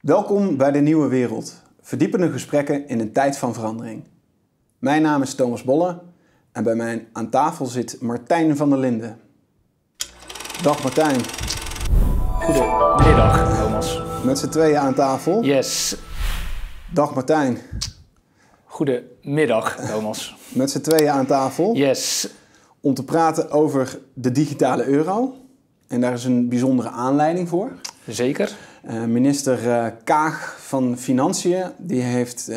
Welkom bij de Nieuwe Wereld. Verdiepende gesprekken in een tijd van verandering. Mijn naam is Thomas Bolle en bij mij aan tafel zit Martijn van der Linden. Dag Martijn. Goedemiddag Thomas. Met z'n tweeën aan tafel. Yes. Dag Martijn. Goedemiddag Thomas. Met z'n tweeën aan tafel. Yes. Om te praten over de digitale euro. En daar is een bijzondere aanleiding voor. Zeker. Minister Kaag van Financiën, die heeft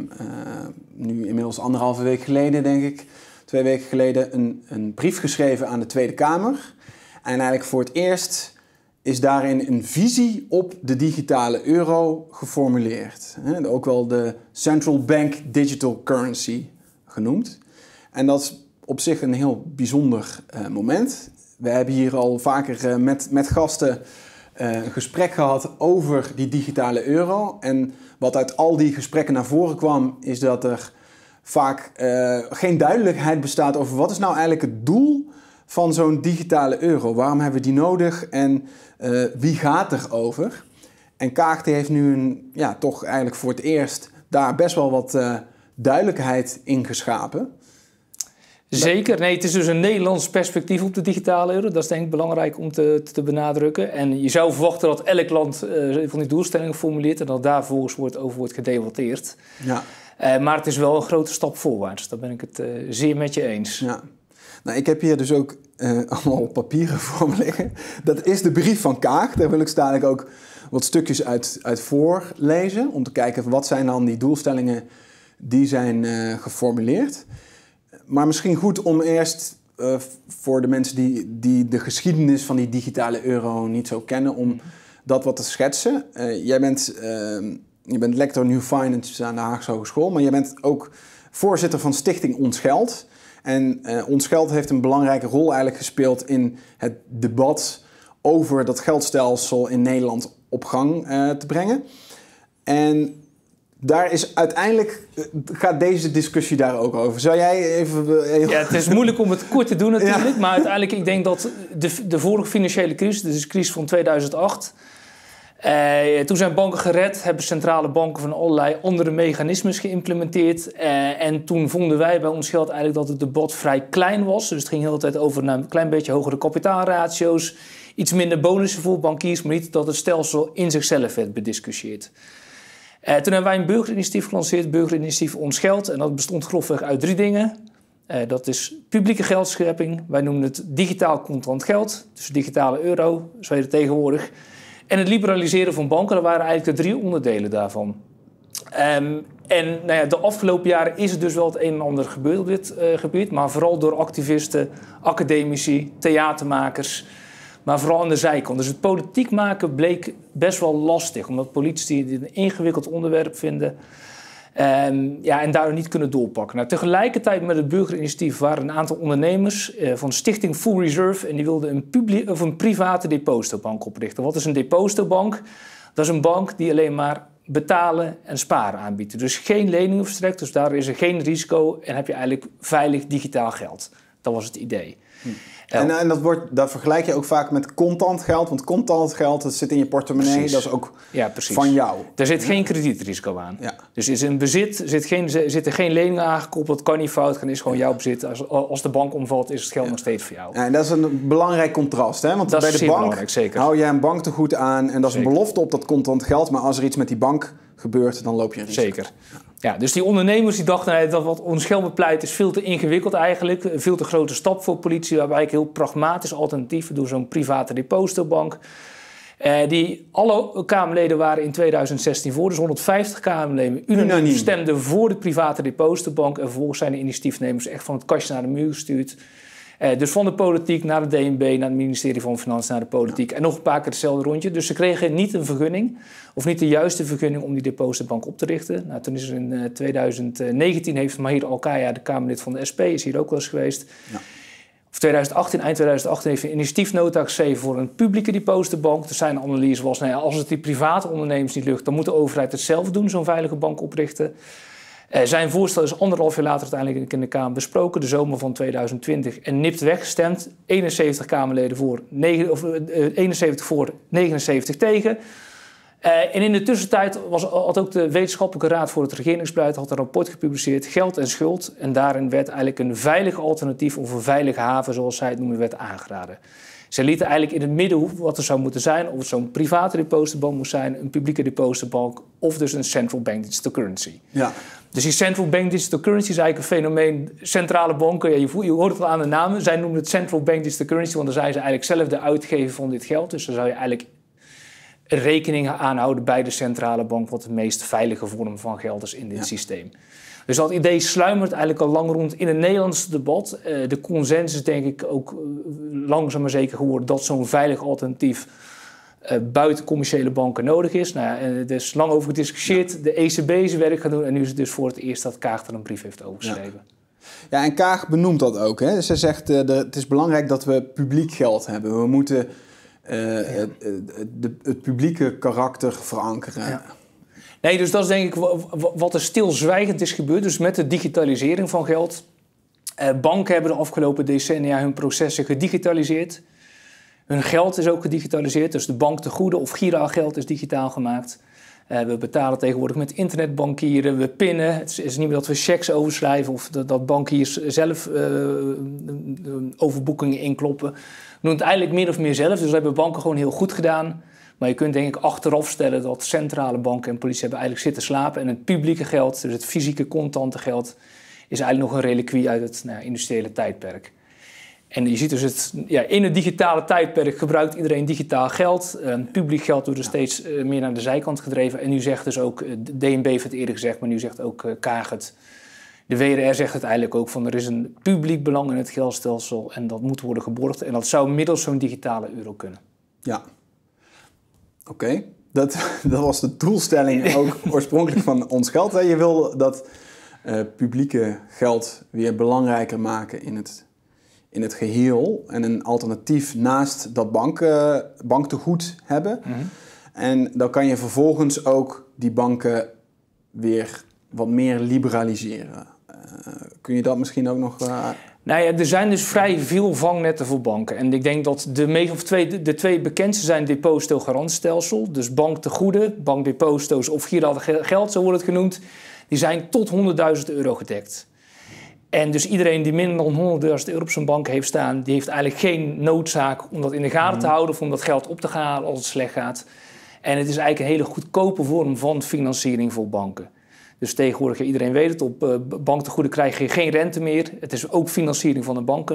nu inmiddels 1,5 week geleden, denk ik, 2 weken geleden, een brief geschreven aan de Tweede Kamer. En eigenlijk voor het eerst is daarin een visie op de digitale euro geformuleerd. Ook wel de Central Bank Digital Currency genoemd. En dat is op zich een heel bijzonder moment. We hebben hier al vaker met gasten een gesprek gehad over die digitale euro. En wat uit al die gesprekken naar voren kwam, is dat er vaak geen duidelijkheid bestaat over wat is nou eigenlijk het doel van zo'n digitale euro. Waarom hebben we die nodig en wie gaat erover? En Kaag die heeft nu toch eigenlijk voor het eerst daar best wel wat duidelijkheid in geschapen. Zeker. Nee, het is dus een Nederlands perspectief op de digitale euro. Dat is denk ik belangrijk om te benadrukken. En je zou verwachten dat elk land van die doelstellingen formuleert en dat daar volgens over wordt gedebatteerd. Ja. Maar het is wel een grote stap voorwaarts. Daar ben ik het zeer met je eens. Ja. Nou, ik heb hier dus ook allemaal papieren voor me liggen. Dat is de brief van Kaag. Daar wil ik dadelijk ook wat stukjes uit voorlezen. Om te kijken wat zijn dan die doelstellingen die zijn geformuleerd. Maar misschien goed om eerst voor de mensen die de geschiedenis van die digitale euro niet zo kennen, om dat wat te schetsen. Je bent lector New Finance aan de Haagse Hogeschool, maar je bent ook voorzitter van Stichting Ons Geld. En Ons Geld heeft een belangrijke rol eigenlijk gespeeld in het debat over dat geldstelsel in Nederland op gang te brengen. En daar is uiteindelijk, gaat deze discussie daar ook over. Zou jij even... Ja, het is moeilijk om het kort te doen natuurlijk. Ja. Maar uiteindelijk, ik denk dat de vorige financiële crisis, dus de crisis van 2008... toen zijn banken gered, hebben centrale banken van allerlei andere mechanismes geïmplementeerd. En toen vonden wij bij Ons Geld eigenlijk dat het debat vrij klein was. Dus het ging de hele tijd over een klein beetje hogere kapitaalratio's. Iets minder bonussen voor bankiers, maar niet dat het stelsel in zichzelf werd bediscussieerd. Toen hebben wij een burgerinitiatief gelanceerd, burgerinitiatief Ons Geld. En dat bestond grofweg uit 3 dingen. Dat is publieke geldschepping. Wij noemen het digitaal contant geld. Dus digitale euro, zo heet het tegenwoordig. En het liberaliseren van banken, dat waren eigenlijk de 3 onderdelen daarvan. De afgelopen jaren is er dus wel het een en ander gebeurd op dit gebied. Maar vooral door activisten, academici, theatermakers. Maar vooral aan de zijkant. Dus het politiek maken bleek best wel lastig. Omdat politici dit een ingewikkeld onderwerp vinden. En daardoor niet kunnen doorpakken. Nou, tegelijkertijd met het burgerinitiatief waren een aantal ondernemers van Stichting Full Reserve. En die wilden een private depositobank oprichten. Wat is een depositobank? Dat is een bank die alleen maar betalen en sparen aanbiedt. Dus geen leningen verstrekt. Dus daar is er geen risico. En heb je eigenlijk veilig digitaal geld. Dat was het idee. En dat vergelijk je ook vaak met contant geld. Want contant geld, dat zit in je portemonnee. Precies. Dat is ook van jou. Er zit geen kredietrisico aan. Ja. Dus is in bezit zitten geen leningen aangekoppeld. Dat kan niet fout gaan, is gewoon jouw bezit. Als de bank omvalt, is het geld nog steeds voor jou. Ja, en dat is een belangrijk contrast. Hè? Want dat bij de bank hou jij een banktegoed aan. En dat is een belofte op dat contant geld. Maar als er iets met die bank gebeurt, dan loop je een risico. Zeker. Ja, dus die ondernemers die dachten dat wat Ons Geld bepleit is veel te ingewikkeld eigenlijk. Een veel te grote stap voor politie. Waarbij ik heel pragmatisch alternatief door zo'n private depositobank. Die alle Kamerleden waren in 2016 voor. Dus 150 Kamerleden unaniem stemden voor de private depositobank. En vervolgens zijn de initiatiefnemers echt van het kastje naar de muur gestuurd. Dus van de politiek naar de DNB, naar het ministerie van Financiën, naar de politiek. En nog een paar keer hetzelfde rondje. Dus ze kregen niet een vergunning, of niet de juiste vergunning om die depositobank op te richten. Nou, toen is er in 2019 heeft Mahir Alkaya, de Kamerlid van de SP, is hier ook wel eens geweest. Ja. Of eind 2018 heeft een initiatiefnota geschreven voor een publieke depositobank. Dus zijn analyse was, als het die private ondernemers niet lukt, dan moet de overheid het zelf doen, zo'n veilige bank oprichten. Zijn voorstel is 1,5 jaar later uiteindelijk in de Kamer besproken, de zomer van 2020, en nipt weggestemd. 71 Kamerleden voor, 71 voor, 79 tegen. En in de tussentijd had ook de Wetenschappelijke Raad voor het Regeringsbeleid had een rapport gepubliceerd, Geld en Schuld. En daarin werd eigenlijk een veilig alternatief of een veilige haven, zoals zij het noemen, werd aangeraden. Ze lieten eigenlijk in het midden wat er zou moeten zijn, of het zo'n private depositobank moest zijn, een publieke depositobank of dus een central bank digital currency. Ja. Dus die central bank digital currency is eigenlijk een fenomeen. Centrale banken, ja, je hoort het wel aan de namen, zij noemen het central bank digital currency, want dan zijn ze eigenlijk zelf de uitgever van dit geld. Dus dan zou je eigenlijk rekening aanhouden bij de centrale bank wat de meest veilige vorm van geld is in dit systeem. Dus dat idee sluimert eigenlijk al lang rond in het Nederlandse debat. De consensus is denk ik ook langzaam maar zeker geworden dat zo'n veilig alternatief buiten commerciële banken nodig is. Nou ja, er is lang over gediscussieerd. Ja. De ECB zijn werk gaan doen en nu is het dus voor het eerst dat Kaag er een brief heeft overgeschreven. Ja, en Kaag benoemt dat ook. Hè? Ze zegt het is belangrijk dat we publiek geld hebben. We moeten het publieke karakter verankeren. Ja. Nee, dus dat is denk ik wat er stilzwijgend is gebeurd. Dus met de digitalisering van geld. Banken hebben de afgelopen decennia hun processen gedigitaliseerd. Hun geld is ook gedigitaliseerd. Dus de banktegoeden of girageld is digitaal gemaakt. We betalen tegenwoordig met internetbankieren. We pinnen. Het is niet meer dat we checks overschrijven of dat bankiers zelf overboekingen inkloppen. We doen het eigenlijk meer of meer zelf. Dus dat hebben banken gewoon heel goed gedaan. Maar je kunt denk ik achteraf stellen dat centrale banken en politie hebben eigenlijk zitten slapen. En het publieke geld, dus het fysieke contante geld, is eigenlijk nog een reliquie uit het industriële tijdperk. En je ziet dus in het digitale tijdperk gebruikt iedereen digitaal geld. Publiek geld wordt er steeds meer naar de zijkant gedreven. En nu zegt dus ook, de DNB heeft het eerder gezegd, maar nu zegt ook Kaag het. De WRR zegt het eigenlijk ook van er is een publiek belang in het geldstelsel en dat moet worden geborgd. En dat zou middels zo'n digitale euro kunnen. Ja. Oké. Dat was de doelstelling ook oorspronkelijk van Ons Geld. Je wil dat publieke geld weer belangrijker maken in het geheel. En een alternatief naast dat banktegoed hebben. Mm-hmm. En dan kan je vervolgens ook die banken weer wat meer liberaliseren. Kun je dat misschien ook nog... Nou ja, er zijn dus vrij veel vangnetten voor banken. En ik denk dat de twee bekendste zijn depositogarantstelsel. Dus banktegoeden, bankdeposito's of giraal geld, zo wordt het genoemd. Die zijn tot €100.000 gedekt. En dus iedereen die minder dan €100.000 op zijn bank heeft staan, die heeft eigenlijk geen noodzaak om dat in de gaten te houden of om dat geld op te halen als het slecht gaat. En het is eigenlijk een hele goedkope vorm van financiering voor banken. Dus tegenwoordig, iedereen weet het, op banktegoeden krijg je geen rente meer. Het is ook financiering van een bank,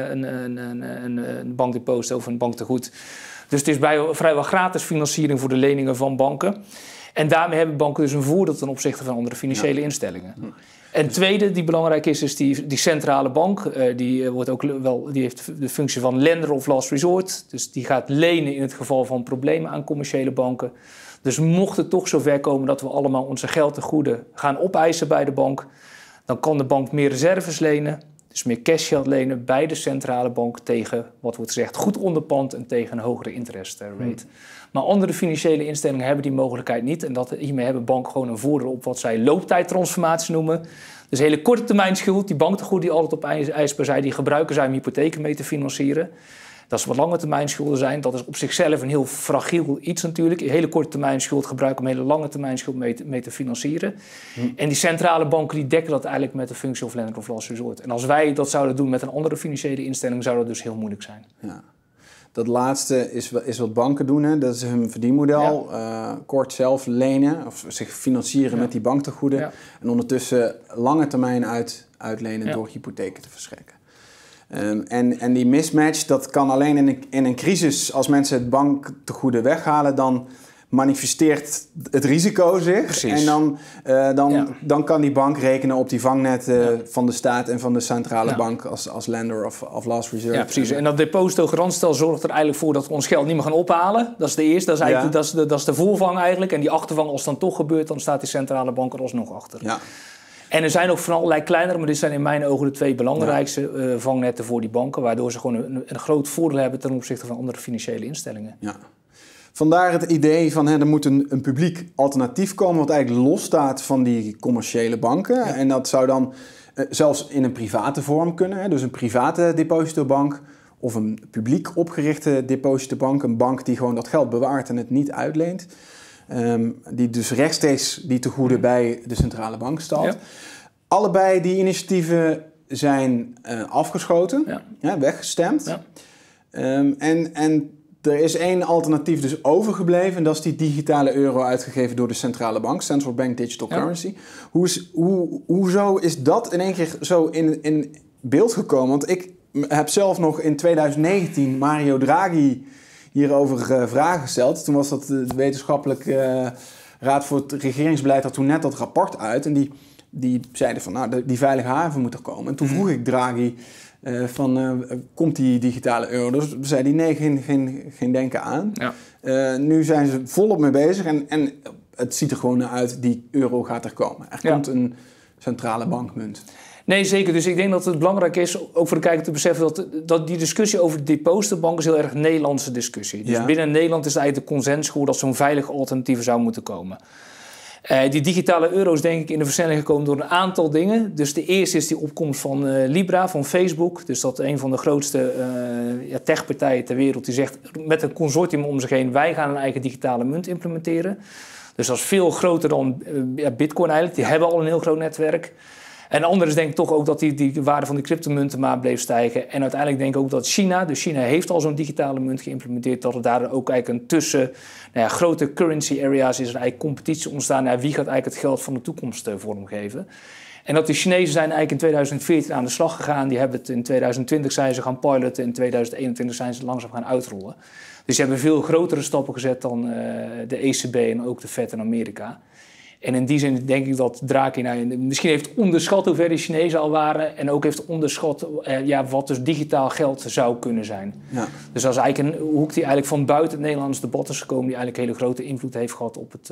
een bankdeposito of een banktegoed. Dus het is vrijwel gratis financiering voor de leningen van banken. En daarmee hebben banken dus een voordeel ten opzichte van andere financiële instellingen. En het tweede die belangrijk is die centrale bank. Die heeft de functie van lender of last resort. Dus die gaat lenen in het geval van problemen aan commerciële banken. Dus mocht het toch zover komen dat we allemaal onze geldtegoeden gaan opeisen bij de bank, dan kan de bank meer reserves lenen, dus meer cashgeld lenen bij de centrale bank tegen, wat wordt gezegd, goed onderpand en tegen een hogere interest rate. Maar andere financiële instellingen hebben die mogelijkheid niet. En hiermee hebben banken gewoon een voordeel op wat zij looptijdtransformatie noemen. Dus hele korte termijn schuld, die banktegoeden die altijd op eisbaar zijn, die gebruiken zij om hypotheken mee te financieren. Dat is wat lange termijn schulden zijn. Dat is op zichzelf een heel fragiel iets natuurlijk. Een hele korte termijn schuld gebruiken om hele lange termijn schuld mee te financieren. En die centrale banken die dekken dat eigenlijk met de functie of lender of last resort. En als wij dat zouden doen met een andere financiële instelling, zou dat dus heel moeilijk zijn. Ja. Dat laatste is wat banken doen. Hè? Dat is hun verdienmodel. Ja. Kort zelf lenen of zich financieren met die banktegoeden. Ja. En ondertussen lange termijn uitlenen door hypotheken te verschrekken. En die mismatch, dat kan alleen in een crisis, als mensen het banktegoeden weghalen, dan manifesteert het risico zich. Precies. En dan kan die bank rekenen op die vangnetten van de staat en van de centrale bank als lender of last resort. Ja, precies. En dat depositogarantstelsel zorgt er eigenlijk voor dat we ons geld niet meer gaan ophalen. Dat is de eerste, dat is de voorvang eigenlijk. En die achtervang, als het dan toch gebeurt, dan staat die centrale bank er alsnog achter. Ja. En er zijn ook van allerlei kleinere, maar dit zijn in mijn ogen de twee belangrijkste vangnetten voor die banken, waardoor ze gewoon een groot voordeel hebben ten opzichte van andere financiële instellingen. Ja. Vandaar het idee van er moet een publiek alternatief komen wat eigenlijk losstaat van die commerciële banken. Ja. En dat zou dan zelfs in een private vorm kunnen. Hè? Dus een private depositobank of een publiek opgerichte depositobank. Een bank die gewoon dat geld bewaart en het niet uitleent. die dus rechtstreeks die tegoeden bij de centrale bank stalt. Ja. Allebei die initiatieven zijn afgeschoten, weggestemd. Ja. En er is één alternatief dus overgebleven. En dat is die digitale euro uitgegeven door de centrale bank. Central Bank Digital Currency. Hoezo is dat in één keer zo in beeld gekomen? Want ik heb zelf nog in 2019 Mario Draghi hierover vragen gesteld. Toen was dat de wetenschappelijke raad voor het regeringsbeleid had toen net dat rapport uit. En die zeiden van, die veilige haven moet er komen. En toen vroeg ik Draghi komt die digitale euro? Dus zei hij, nee, geen denken aan. Ja. Nu zijn ze volop mee bezig en het ziet er gewoon naar uit, die euro gaat er komen. Er komt een centrale bankmunt. Nee, zeker. Dus ik denk dat het belangrijk is, ook voor de kijker te beseffen, dat die discussie over de depositobank is heel erg een Nederlandse discussie. Dus binnen Nederland is eigenlijk de consens geworden dat zo'n veilig alternatief zou moeten komen. Die digitale euro is denk ik in de versnelling gekomen door een aantal dingen. Dus de eerste is die opkomst van Libra, van Facebook. Dus dat een van de grootste techpartijen ter wereld die zegt met een consortium om zich heen, wij gaan een eigen digitale munt implementeren. Dus dat is veel groter dan Bitcoin eigenlijk. Die hebben al een heel groot netwerk. En de andere is denk ik toch ook dat die waarde van die cryptomunten maar bleef stijgen. En uiteindelijk denk ik ook dat China, dus China heeft al zo'n digitale munt geïmplementeerd, dat er daar ook eigenlijk een tussen grote currency areas is er eigenlijk competitie ontstaan. Wie gaat eigenlijk het geld van de toekomst vormgeven? En dat de Chinezen zijn eigenlijk in 2014 aan de slag gegaan. Die hebben het in 2020 zijn ze gaan piloten. In 2021 zijn ze langzaam gaan uitrollen. Dus ze hebben veel grotere stappen gezet dan de ECB en ook de Fed in Amerika. En in die zin denk ik dat Draghi misschien heeft onderschat hoe ver de Chinezen al waren. En ook heeft onderschat wat dus digitaal geld zou kunnen zijn. Ja. Dus dat is eigenlijk een hoek die eigenlijk van buiten het Nederlands debat is gekomen. Die eigenlijk hele grote invloed heeft gehad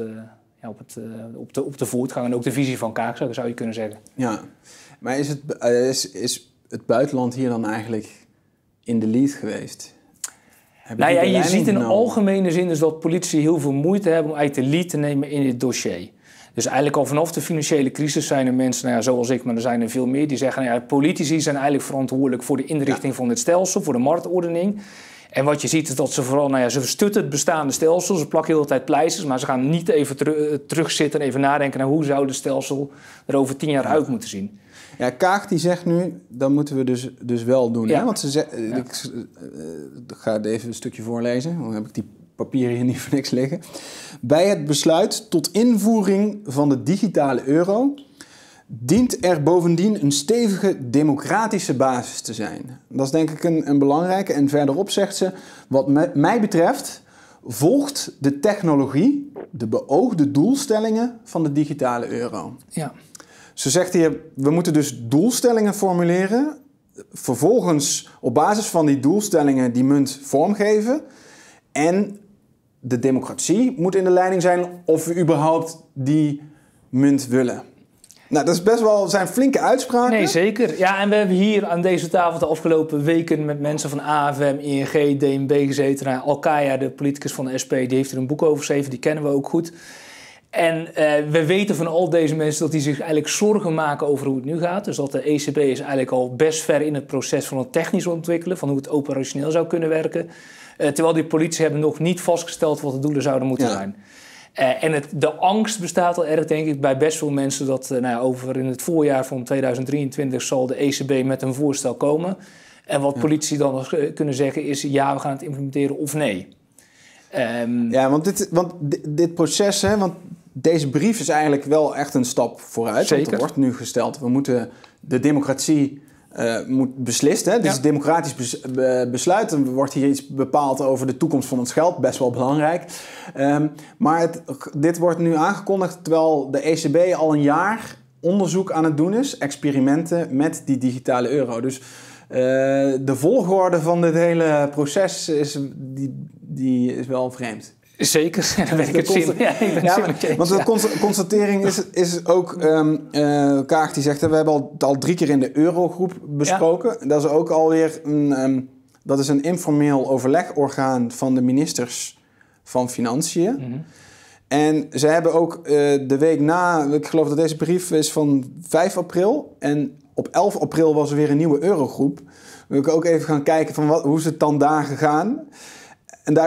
op de voortgang. En ook de visie van Kaag, zou je kunnen zeggen. Ja, maar is het buitenland hier dan eigenlijk in de lead geweest? Je ziet in algemene zin dus dat politici heel veel moeite hebben om eigenlijk de lead te nemen in dit dossier. Dus eigenlijk al vanaf de financiële crisis zijn er mensen, zoals ik, maar er zijn er veel meer, die zeggen, politici zijn eigenlijk verantwoordelijk voor de inrichting van dit stelsel, voor de marktordening. En wat je ziet is dat ze vooral, ze verstutten het bestaande stelsel, ze plakken heel de tijd pleisters, maar ze gaan niet even terugzitten en even nadenken naar hoe zou het stelsel er over 10 jaar uit moeten zien. Ja, Kaag die zegt nu, dat moeten we dus wel doen. Ja. Hè? Want ik ga even een stukje voorlezen, dan heb ik die papieren hier niet voor niks liggen. Bij het besluit tot invoering van de digitale euro dient er bovendien een stevige democratische basis te zijn. Dat is denk ik een belangrijke. En verderop zegt ze, wat mij betreft volgt de technologie de beoogde doelstellingen van de digitale euro. Ja. Ze zegt hier, we moeten dus doelstellingen formuleren, vervolgens op basis van die doelstellingen die munt vormgeven en de democratie moet in de leiding zijn of we überhaupt die munt willen. Nou, dat is best wel zijn flinke uitspraken. Nee, zeker. Ja, en we hebben hier aan deze tafel de afgelopen weken met mensen van AFM, ING, DNB gezeten. Alkaya, de politicus van de SP, die heeft er een boek over geschreven. Die kennen we ook goed. En we weten van al deze mensen dat die zich eigenlijk zorgen maken over hoe het nu gaat. Dus dat de ECB is eigenlijk al best ver in het proces van het technisch ontwikkelen, van hoe het operationeel zou kunnen werken. Terwijl die politici hebben nog niet vastgesteld wat de doelen zouden moeten zijn. En de angst bestaat al erg, denk ik, bij best veel mensen dat over in het voorjaar van 2023 zal de ECB met een voorstel komen. En wat politici dan nog kunnen zeggen is, ja, we gaan het implementeren of nee. Want dit proces, want deze brief is eigenlijk wel echt een stap vooruit. Zeker. Want er wordt nu gesteld, we moeten de democratie moet beslist. Hè? Dit is democratisch besluit. Er wordt hier iets bepaald over de toekomst van ons geld. Best wel belangrijk. Maar dit wordt nu aangekondigd terwijl de ECB al een jaar onderzoek aan het doen is. Experimenten met die digitale euro. Dus de volgorde van dit hele proces die is wel vreemd. Zeker, daar ben ik het zien. Want de constatering is ook, Kaag die zegt, we hebben al 3 keer in de Eurogroep besproken. Ja. Dat is ook alweer een informeel overlegorgaan van de ministers van Financiën. Mm-hmm. En ze hebben ook de week na, ik geloof dat deze brief is van 5 april. En op 11 april was er weer een nieuwe Eurogroep. We kunnen ook even gaan kijken van hoe is het dan daar gegaan. En daar is de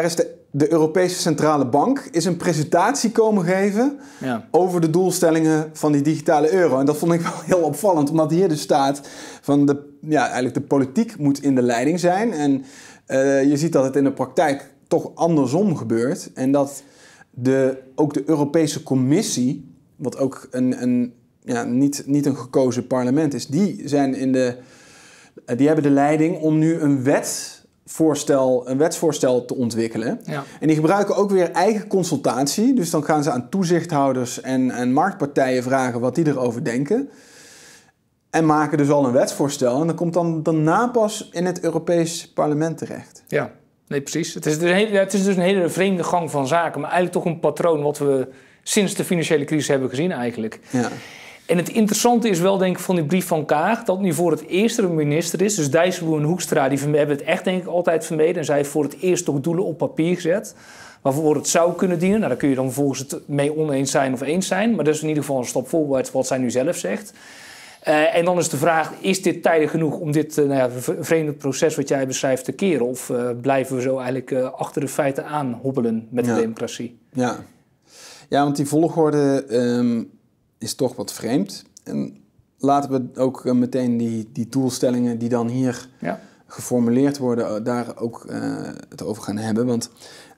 de Europese Centrale Bank is een presentatie komen geven over de doelstellingen van die digitale euro. En dat vond ik wel heel opvallend, omdat hier dus staat van eigenlijk de politiek moet in de leiding zijn. En je ziet dat het in de praktijk toch andersom gebeurt. En dat ook de Europese Commissie, wat ook niet een gekozen parlement is, die hebben de leiding om nu een wetsvoorstel te ontwikkelen. Ja. En die gebruiken ook weer eigen consultatie. Dus dan gaan ze aan toezichthouders en marktpartijen vragen wat die erover denken. En maken dus al een wetsvoorstel. En dat komt dan daarna pas in het Europees Parlement terecht. Ja, nee, precies. Het is dus een hele vreemde gang van zaken. Maar eigenlijk toch een patroon wat we sinds de financiële crisis hebben gezien eigenlijk. Ja. En het interessante is wel, denk ik, van die brief van Kaag, dat nu voor het eerst er een minister is. Dus Dijsselbloem en Hoekstra, die hebben het echt, denk ik, altijd vermeden. En zij heeft voor het eerst toch doelen op papier gezet, waarvoor het zou kunnen dienen. Nou, daar kun je dan vervolgens het mee oneens zijn of eens zijn. Maar dat is in ieder geval een stap voorwaarts wat zij nu zelf zegt. En dan is de vraag, is dit tijdig genoeg om dit vreemde proces wat jij beschrijft te keren? Of blijven we zo eigenlijk achter de feiten aan hobbelen met de democratie? Ja, want die volgorde is toch wat vreemd. En laten we ook meteen die doelstellingen die dan hier geformuleerd worden, daar ook het over gaan hebben. Want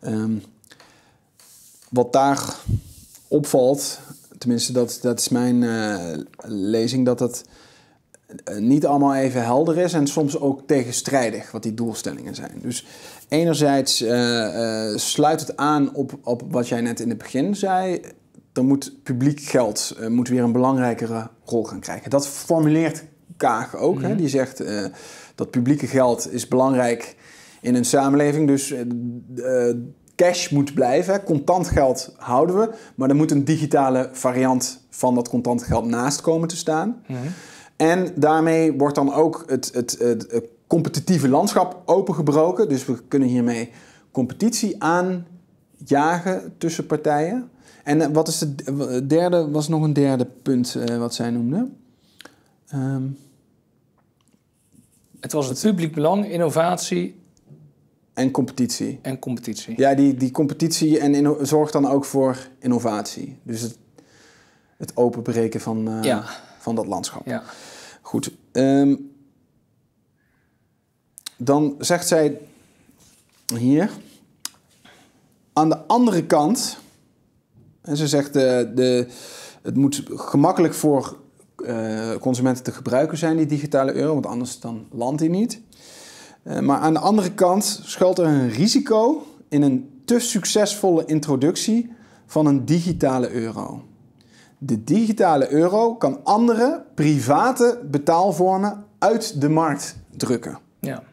wat daar opvalt, tenminste dat is mijn lezing, dat het niet allemaal even helder is en soms ook tegenstrijdig wat die doelstellingen zijn. Dus enerzijds sluit het aan op wat jij net in het begin zei. Dan moet publiek geld moet weer een belangrijkere rol gaan krijgen. Dat formuleert Kaag ook. Mm-hmm. Hè? Die zegt dat publieke geld is belangrijk in een samenleving. Dus cash moet blijven. Contant geld houden we. Maar er moet een digitale variant van dat contant geld naast komen te staan. Mm-hmm. En daarmee wordt dan ook het competitieve landschap opengebroken. Dus we kunnen hiermee competitie aanjagen tussen partijen. En wat is de derde? Was nog een derde punt wat zij noemde? Het was het publiek belang, innovatie en competitie. Ja, die competitie en zorgt dan ook voor innovatie. Dus het openbreken van dat landschap. Ja. Goed. Dan zegt zij hier, aan de andere kant. En ze zegt, het moet gemakkelijk voor consumenten te gebruiken zijn, die digitale euro, want anders dan landt die niet. Maar aan de andere kant schuilt er een risico in een te succesvolle introductie van een digitale euro. De digitale euro kan andere private betaalvormen uit de markt drukken. Ja.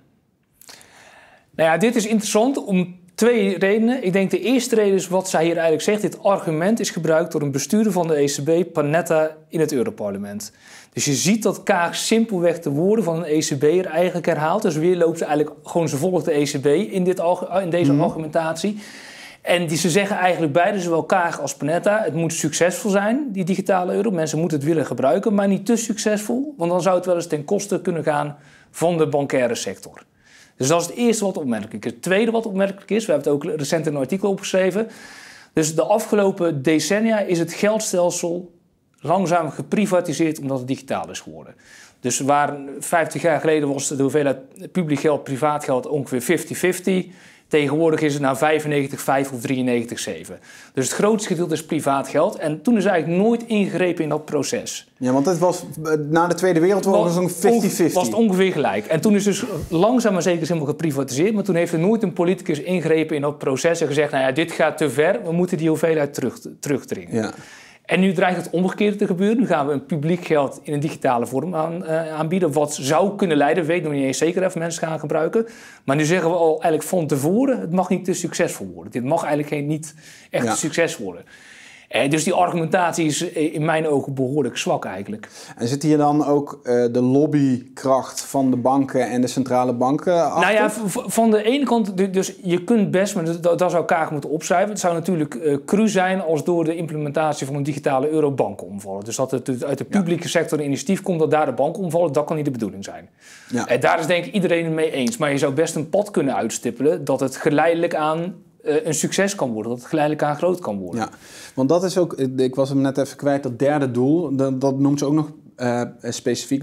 Nou ja, dit is interessant om 2 redenen. Ik denk de eerste reden is wat zij hier eigenlijk zegt. Dit argument is gebruikt door een bestuurder van de ECB, Panetta, in het Europarlement. Dus je ziet dat Kaag simpelweg de woorden van een ECB'er eigenlijk herhaalt. Dus weer loopt ze eigenlijk gewoon, ze volgt de ECB in deze argumentatie. En ze zeggen eigenlijk beide, zowel Kaag als Panetta, het moet succesvol zijn, die digitale euro. Mensen moeten het willen gebruiken, maar niet te succesvol. Want dan zou het wel eens ten koste kunnen gaan van de bancaire sector. Dus dat is het eerste wat opmerkelijk is. Het tweede wat opmerkelijk is, we hebben het ook recent in een artikel opgeschreven. Dus de afgelopen decennia is het geldstelsel langzaam geprivatiseerd omdat het digitaal is geworden. Dus waar 50 jaar geleden was de hoeveelheid publiek geld, privaat geld ongeveer 50-50. Tegenwoordig is het nou 95-5 of 93-7. Dus het grootste gedeelte is privaat geld. En toen is eigenlijk nooit ingegrepen in dat proces. Ja, want het was na de Tweede Wereldoorlog zo'n 50-50. Was het ongeveer gelijk. En toen is dus langzaam maar zeker helemaal geprivatiseerd. Maar toen heeft er nooit een politicus ingegrepen in dat proces en gezegd, nou ja, dit gaat te ver. We moeten die hoeveelheid terugdringen. Ja. En nu dreigt het omgekeerde te gebeuren. Nu gaan we een publiek geld in een digitale vorm aanbieden. Wat zou kunnen leiden, weet nog niet eens zeker of mensen gaan gebruiken. Maar nu zeggen we al eigenlijk van tevoren, het mag niet te succesvol worden. Dit mag eigenlijk niet echt een succes worden. Dus die argumentatie is in mijn ogen behoorlijk zwak eigenlijk. En zit hier dan ook de lobbykracht van de banken en de centrale banken achter? Nou ja, van de ene kant, dus je kunt best, maar dat zou Kaag moeten opschrijven. Het zou natuurlijk cru zijn als door de implementatie van een digitale euro banken omvallen. Dus dat het uit de publieke sector een initiatief komt dat daar de banken omvallen, dat kan niet de bedoeling zijn. Ja. Daar is denk ik iedereen het mee eens. Maar je zou best een pad kunnen uitstippelen dat het geleidelijk aan een succes kan worden. Dat het geleidelijk aan groot kan worden. Ja, want dat is ook... Ik was hem net even kwijt, dat derde doel. Dat noemt ze ook nog specifiek.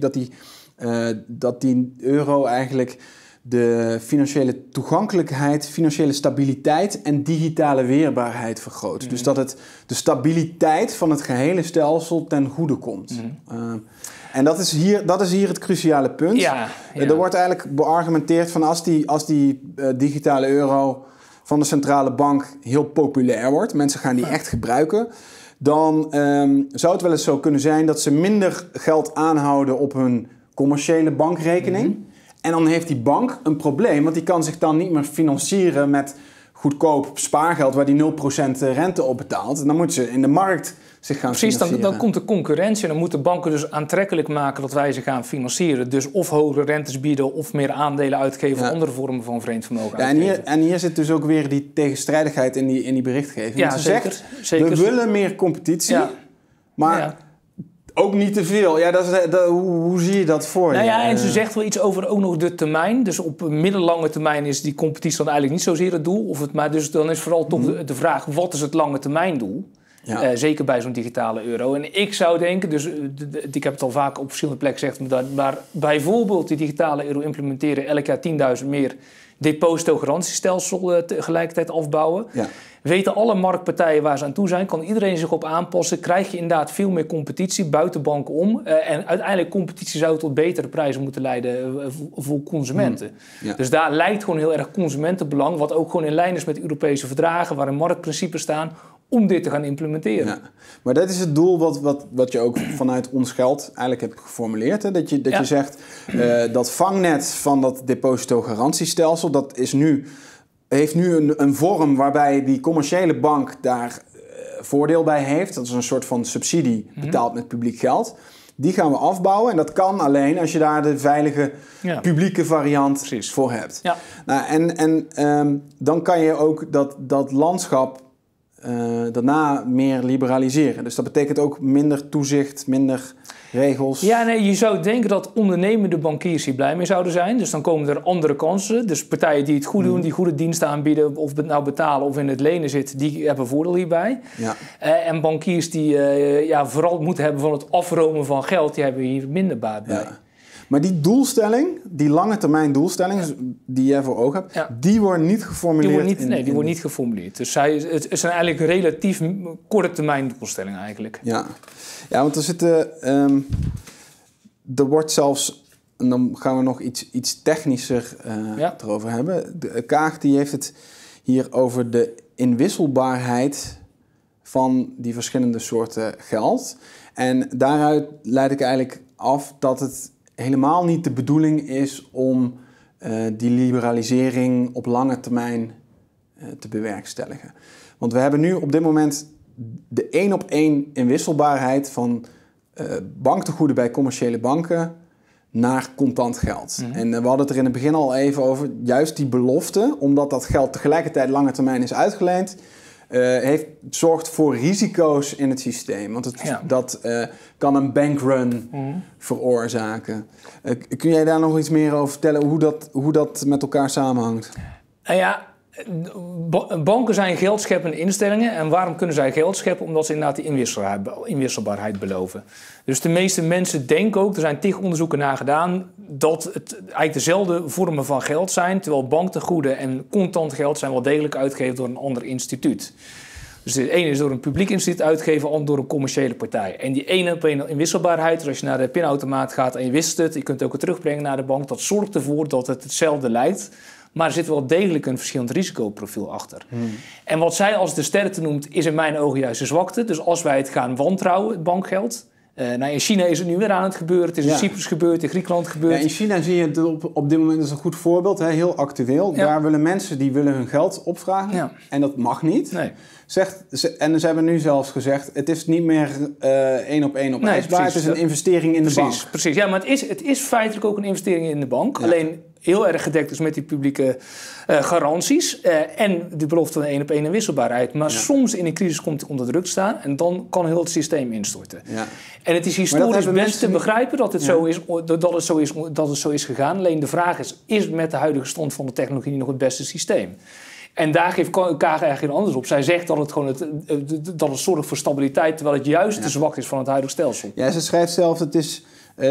Dat die euro eigenlijk de financiële toegankelijkheid, financiële stabiliteit en digitale weerbaarheid vergroot. Dus dat het de stabiliteit van het gehele stelsel ten goede komt. En dat is hier het cruciale punt. Ja. Er wordt eigenlijk beargumenteerd van als die digitale euro van de centrale bank heel populair wordt, mensen gaan die echt gebruiken, dan zou het wel eens zo kunnen zijn dat ze minder geld aanhouden op hun commerciële bankrekening. En dan heeft die bank een probleem, want die kan zich dan niet meer financieren met goedkoop spaargeld waar die 0% rente op betaalt. En dan moeten ze in de markt zich gaan financieren. Precies, dan komt de concurrentie en dan moeten banken dus aantrekkelijk maken dat wij ze gaan financieren. Dus of hogere rentes bieden of meer aandelen uitgeven, andere vormen van vreemd vermogen uitgeven. En hier zit dus ook weer die tegenstrijdigheid in die berichtgeving. Ja, ze zeker. zegt, we willen meer competitie, maar... Ja. Ook niet te veel. Ja, hoe zie je dat voor je? Nou ja, en ze zegt wel iets over ook nog de termijn. Dus op middellange termijn is die competitie dan eigenlijk niet zozeer het doel. Maar dus dan is vooral toch de vraag, wat is het lange termijn doel? Ja. Zeker bij zo'n digitale euro. En ik zou denken, dus ik heb het al vaak op verschillende plekken gezegd, maar bijvoorbeeld die digitale euro implementeren, elk jaar 10.000 meer depositogarantiestelsel tegelijkertijd afbouwen. Ja. Weten alle marktpartijen waar ze aan toe zijn, kan iedereen zich op aanpassen, krijg je inderdaad veel meer competitie buiten banken om. En uiteindelijk competitie zou tot betere prijzen moeten leiden voor consumenten. Ja. Dus daar lijkt gewoon heel erg consumentenbelang, wat ook gewoon in lijn is met Europese verdragen, waarin marktprincipes staan, om dit te gaan implementeren. Ja. Maar dat is het doel wat je ook vanuit Ons Geld eigenlijk hebt geformuleerd. Hè? Dat je zegt, dat vangnet van dat depositogarantiestelsel, dat is heeft nu een vorm waarbij die commerciële bank daar voordeel bij heeft. Dat is een soort van subsidie betaald met publiek geld. Die gaan we afbouwen en dat kan alleen als je daar de veilige publieke variant voor hebt. Ja. Nou, en dan kan je ook dat landschap daarna meer liberaliseren. Dus dat betekent ook minder toezicht, minder regels. Ja, nee, je zou denken dat ondernemende bankiers hier blij mee zouden zijn. Dus dan komen er andere kansen. Dus partijen die het goed doen, die goede diensten aanbieden, of het nou betalen of in het lenen zitten, die hebben voordeel hierbij. Ja. En bankiers die vooral moeten hebben van het afromen van geld, die hebben hier minder baat bij. Ja. Maar die doelstelling, die lange termijn doelstelling die jij voor ogen hebt, die wordt niet geformuleerd. Die wordt niet geformuleerd. Dus het is eigenlijk een relatief korte termijn doelstelling eigenlijk. Ja, want er zitten... er wordt zelfs... En dan gaan we nog iets technischer erover hebben. Kaag die heeft het hier over de inwisselbaarheid van die verschillende soorten geld. En daaruit leid ik eigenlijk af dat het helemaal niet de bedoeling is om die liberalisering op lange termijn te bewerkstelligen. Want we hebben nu op dit moment de 1-op-1 inwisselbaarheid van banktegoeden bij commerciële banken naar contant geld. En we hadden het er in het begin al even over, juist die belofte, omdat dat geld tegelijkertijd lange termijn is uitgeleend, zorgt voor risico's in het systeem. Want dat kan een bankrun veroorzaken. Kun jij daar nog iets meer over vertellen, hoe dat met elkaar samenhangt? Nou ja, banken zijn geldscheppende instellingen. En waarom kunnen zij geld scheppen? Omdat ze inderdaad die inwisselbaarheid beloven. Dus de meeste mensen denken ook, er zijn 10 onderzoeken naar gedaan, dat het eigenlijk dezelfde vormen van geld zijn, terwijl banktegoeden en contant geld zijn wel degelijk uitgegeven door een ander instituut. Dus de ene is door een publiek instituut uitgegeven, de ander door een commerciële partij. En die 1-op-1 inwisselbaarheid, dus als je naar de pinautomaat gaat en je wist het, je kunt het ook terugbrengen naar de bank, dat zorgt ervoor dat het hetzelfde lijkt. Maar er zit wel degelijk een verschillend risicoprofiel achter. En wat zij als de sterkte noemt, is in mijn ogen juist de zwakte. Dus als wij het gaan wantrouwen, het bankgeld. In China is het nu weer aan het gebeuren. Het is in Cyprus gebeurd, in Griekenland gebeurd. Ja, in China zie je het op dit moment, dat is een goed voorbeeld, heel actueel. Ja. Daar willen mensen hun geld opvragen. Ja. En dat mag niet. Nee. En ze hebben nu zelfs gezegd, het is niet meer 1-op-1 opeisbaar. Het is een investering in de bank. Precies, ja, maar het is feitelijk ook een investering in de bank. Ja. Alleen heel erg gedekt dus met die publieke garanties en de belofte van 1-op-1 inwisselbaarheid. Maar soms in een crisis komt het onder druk te staan en dan kan heel het systeem instorten. Ja. En het is historisch best te begrijpen dat het zo is gegaan. Alleen de vraag is het met de huidige stand van de technologie nog het beste systeem? En daar geeft Kaag eigenlijk geen anders op. Zij zegt dat het gewoon dat het zorgt voor stabiliteit, terwijl het juist te zwak is van het huidige stelsel. Ja, ze schrijft zelf, het is...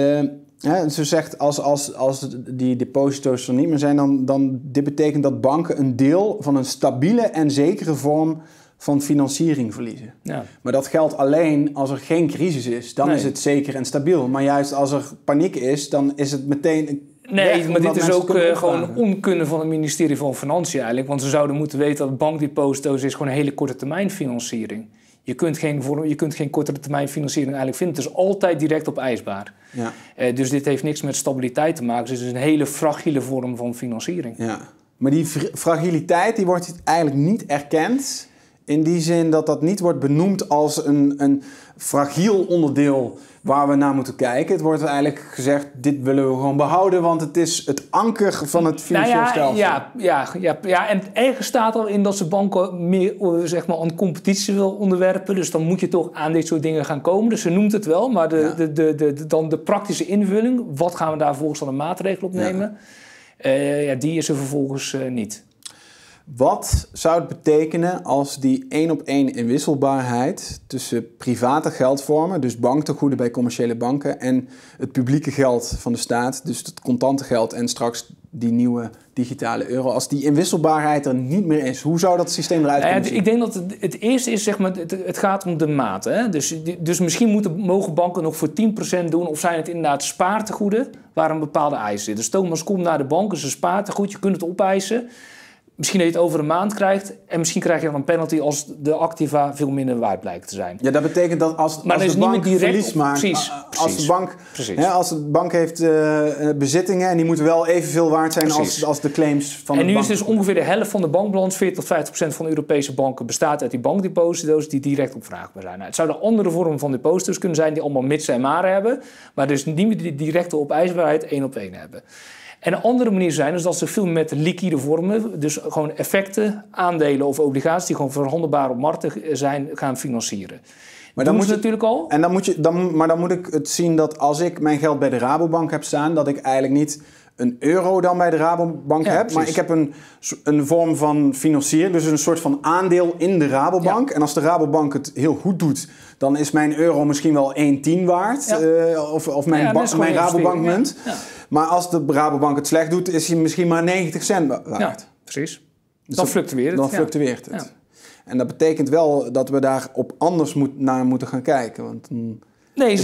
ze zegt, als die deposito's er niet meer zijn, dan dit betekent dat banken een deel van een stabiele en zekere vorm van financiering verliezen. Ja. Maar dat geldt alleen als er geen crisis is. Dan is het zeker en stabiel. Maar juist als er paniek is, dan is het meteen... Nee, maar dit is ook gewoon onkunde van het ministerie van Financiën eigenlijk. Want ze zouden moeten weten dat bankdeposito's is gewoon een hele korte termijn financiering. Je kunt geen kortere termijn financiering eigenlijk vinden. Het is altijd direct opeisbaar. Ja. Dus dit heeft niks met stabiliteit te maken. Dus het is een hele fragiele vorm van financiering. Ja. Maar die fragiliteit die wordt eigenlijk niet erkend. In die zin dat dat niet wordt benoemd als een fragiel onderdeel waar we naar moeten kijken. Het wordt eigenlijk gezegd, dit willen we gewoon behouden, want het is het anker van het financieel stelsel. Ja, en ergens staat al in dat ze banken meer aan competitie wil onderwerpen. Dus dan moet je toch aan dit soort dingen gaan komen. Dus ze noemt het wel, maar dan de praktische invulling, wat gaan we daar volgens dan een maatregel op nemen? Die is er vervolgens niet. Wat zou het betekenen als die 1-op-1 inwisselbaarheid tussen private geldvormen, dus banktegoeden bij commerciële banken, en het publieke geld van de staat, dus het contante geld en straks die nieuwe digitale euro, als die inwisselbaarheid er niet meer is, hoe zou dat systeem eruit kunnen zien? Ik denk dat het eerste is, het gaat om de mate. Hè? Dus misschien mogen banken nog voor 10% doen, of zijn het inderdaad spaartegoeden waar een bepaalde eis zit. Dus Thomas komt naar de bank, is een spaartegoed, je kunt het opeisen. Misschien dat je het over een maand krijgt en misschien krijg je dan een penalty als de activa veel minder waard blijkt te zijn. Ja, dat betekent dat als de bank verlies maakt, als de bank heeft bezittingen en die moeten wel evenveel waard zijn als de claims van de bank. En nu is dus ongeveer de helft van de bankbalans, 40-50% van de Europese banken, bestaat uit die bankdeposito's die direct opvraagbaar zijn. Nou, het zouden andere vormen van deposito's kunnen zijn die allemaal mits en maren hebben, maar dus niet meer die directe opeisbaarheid 1-op-1 hebben. En een andere manier zijn is dat ze veel met liquide vormen, dus gewoon effecten, aandelen of obligaties die gewoon verhandelbaar op markten zijn, gaan financieren. Maar dan moet je natuurlijk al. En dan moet ik het zien dat als ik mijn geld bij de Rabobank heb staan, dat ik eigenlijk niet een euro dan bij de Rabobank heb, maar ik heb een vorm van financiering, dus een soort van aandeel in de Rabobank. Ja. En als de Rabobank het heel goed doet, dan is mijn euro misschien wel 1,10 waard, of mijn Rabobankmunt. Ja. Maar als de Rabobank het slecht doet, is hij misschien maar 90 cent waard. Ja, precies. Dus dan fluctueert het. Dan fluctueert het. Ja. En dat betekent wel dat we daar op anders naar moeten gaan kijken. Want nee,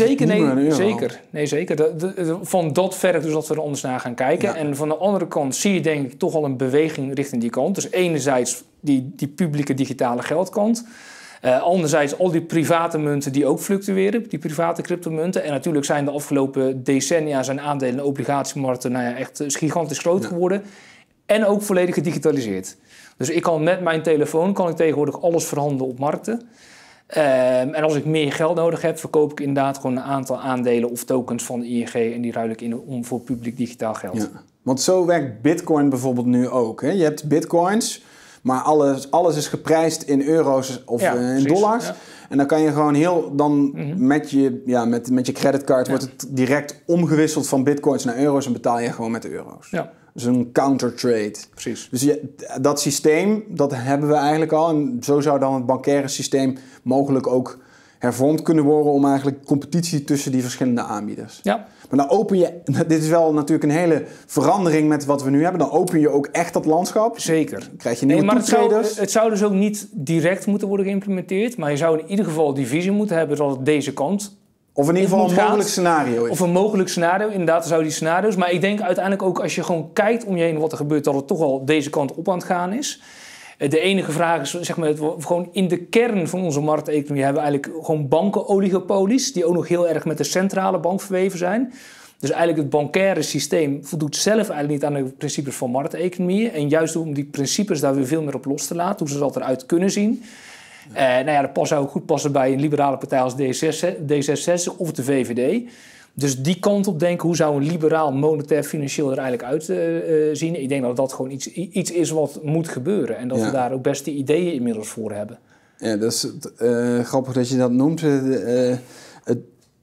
zeker. Van dat vergt dus dat we er anders naar gaan kijken. Ja. En van de andere kant zie je denk ik toch al een beweging richting die kant. Dus enerzijds die publieke digitale geldkant. Anderzijds al die private munten die ook fluctueren, die private cryptomunten. En natuurlijk zijn de afgelopen decennia zijn aandelen- en obligatiemarkten echt gigantisch groot geworden. En ook volledig gedigitaliseerd. Dus ik kan met mijn telefoon tegenwoordig alles verhandelen op markten. En als ik meer geld nodig heb, verkoop ik inderdaad gewoon een aantal aandelen of tokens van de ING en die ruil ik in om voor publiek digitaal geld. Ja. Want zo werkt Bitcoin bijvoorbeeld nu ook. Hè? Je hebt bitcoins, maar alles is geprijsd in euro's of in dollars. Ja. En dan kan je gewoon met je creditcard wordt het direct omgewisseld van bitcoins naar euro's en betaal je gewoon met de euro's. Ja. Dus een countertrade. Precies. Dus dat systeem, dat hebben we eigenlijk al. En zo zou dan het bankaire systeem mogelijk ook hervormd kunnen worden om eigenlijk competitie tussen die verschillende aanbieders. Ja. Maar dan open je, dit is wel natuurlijk een hele verandering met wat we nu hebben, dan open je ook echt dat landschap. Zeker. Dan krijg je nieuwe toetreders. Het zou dus ook niet direct moeten worden geïmplementeerd, maar je zou in ieder geval die visie moeten hebben dat het deze kant. Of in ieder geval een mogelijk scenario is. Of een mogelijk scenario, inderdaad, zou die scenario's. Maar ik denk uiteindelijk ook als je gewoon kijkt om je heen wat er gebeurt, dat het toch al deze kant op aan het gaan is. De enige vraag is, zeg maar, gewoon in de kern van onze markteconomie hebben we eigenlijk gewoon bankenoligopolies, die ook nog heel erg met de centrale bank verweven zijn. Dus eigenlijk het bankaire systeem voldoet zelf eigenlijk niet aan de principes van markteconomie. En juist om die principes daar weer veel meer op los te laten, hoe ze dat eruit kunnen zien. Dat zou ook goed passen bij een liberale partij als D66 of de VVD. Dus die kant op denken, hoe zou een liberaal monetair financieel er eigenlijk uitzien? Ik denk dat dat gewoon iets is wat moet gebeuren. En dat we daar ook best de ideeën inmiddels voor hebben. Ja, dat is grappig dat je dat noemt. Het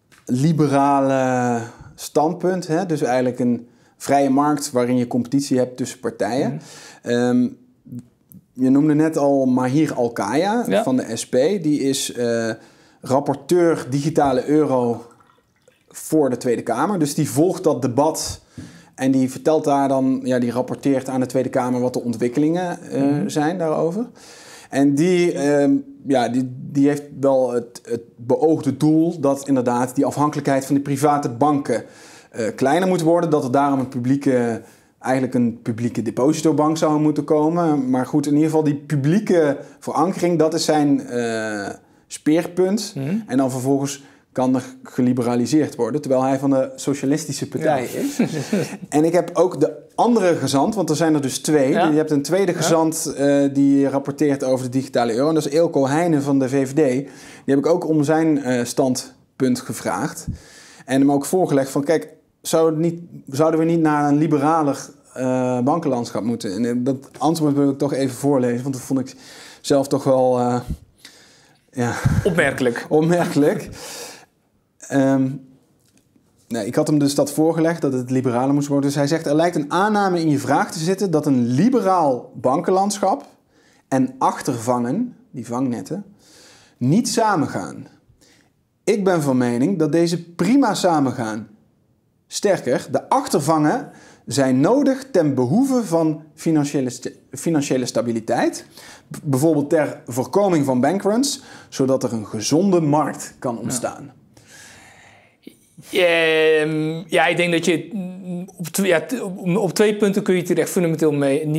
liberale standpunt. Hè? Dus eigenlijk een vrije markt waarin je competitie hebt tussen partijen. je noemde net al Mahir Alkaya van de SP. Die is rapporteur digitale euro voor de Tweede Kamer. Dus die volgt dat debat en die vertelt daar dan, die rapporteert aan de Tweede Kamer wat de ontwikkelingen zijn daarover. En die heeft wel het beoogde doel dat inderdaad die afhankelijkheid van de private banken kleiner moet worden. Dat er daarom een publieke depositobank zou moeten komen. Maar goed, in ieder geval die publieke verankering, dat is zijn speerpunt. En dan vervolgens kan er geliberaliseerd worden, terwijl hij van de Socialistische Partij is. En ik heb ook de andere gezant, want er zijn er dus 2. Ja. Je hebt een tweede gezant die rapporteert over de digitale euro. En dat is Eelco Heijnen van de VVD. Die heb ik ook om zijn standpunt gevraagd. En hem ook voorgelegd van, kijk, zouden we niet naar een liberaler bankenlandschap moeten? En dat antwoord wil ik toch even voorlezen, want dat vond ik zelf toch wel... Opmerkelijk. Ik had hem dus dat voorgelegd, dat het liberaler moest worden. Dus hij zegt, er lijkt een aanname in je vraag te zitten dat een liberaal bankenlandschap en achtervangen, die vangnetten, niet samengaan. Ik ben van mening dat deze prima samengaan. Sterker, de achtervangen zijn nodig ten behoeve van financiële stabiliteit. Bijvoorbeeld ter voorkoming van bankruns, zodat er een gezonde markt kan ontstaan. Ik denk dat je op 2 punten kun je het er echt fundamenteel